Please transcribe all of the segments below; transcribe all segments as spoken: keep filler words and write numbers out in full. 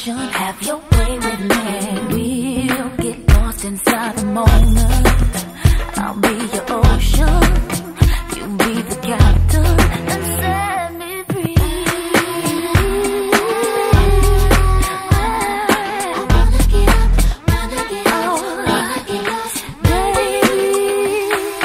devotion. Have your way with me. We'll get lost inside the moment. I'll be your ocean, you be the captain, and set me free. I wanna get up, wanna get up, wanna get lost, baby.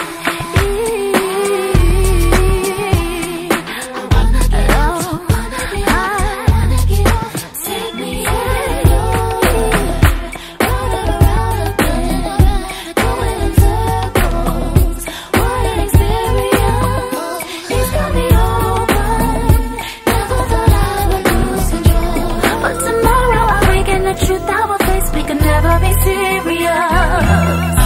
I wanna get up, wanna get up, wanna get off, take me away. Running around again, going in circles. Why ain't serious? He's got me open. Never thought I would lose control, but tomorrow I'll wake in the truth I will face. We can never be serious.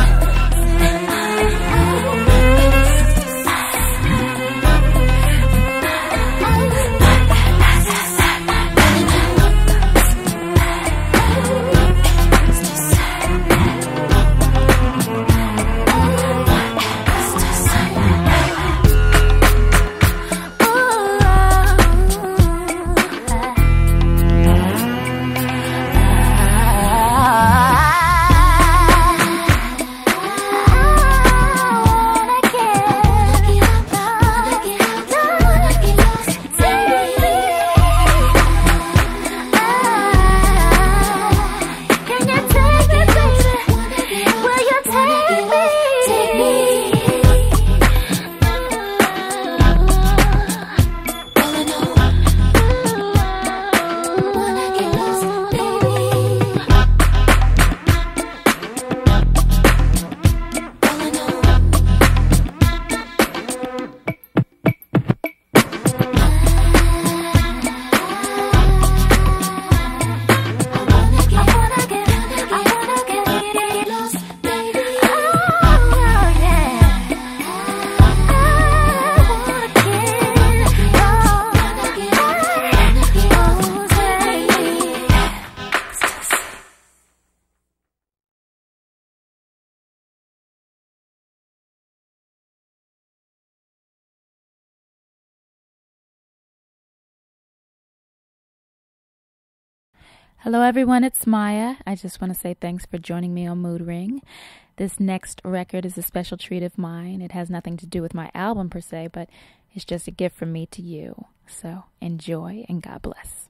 Hello everyone, it's Maya. I just want to say thanks for joining me on Mood Ring. This next record is a special treat of mine. It has nothing to do with my album per se, but it's just a gift from me to you. So enjoy and God bless.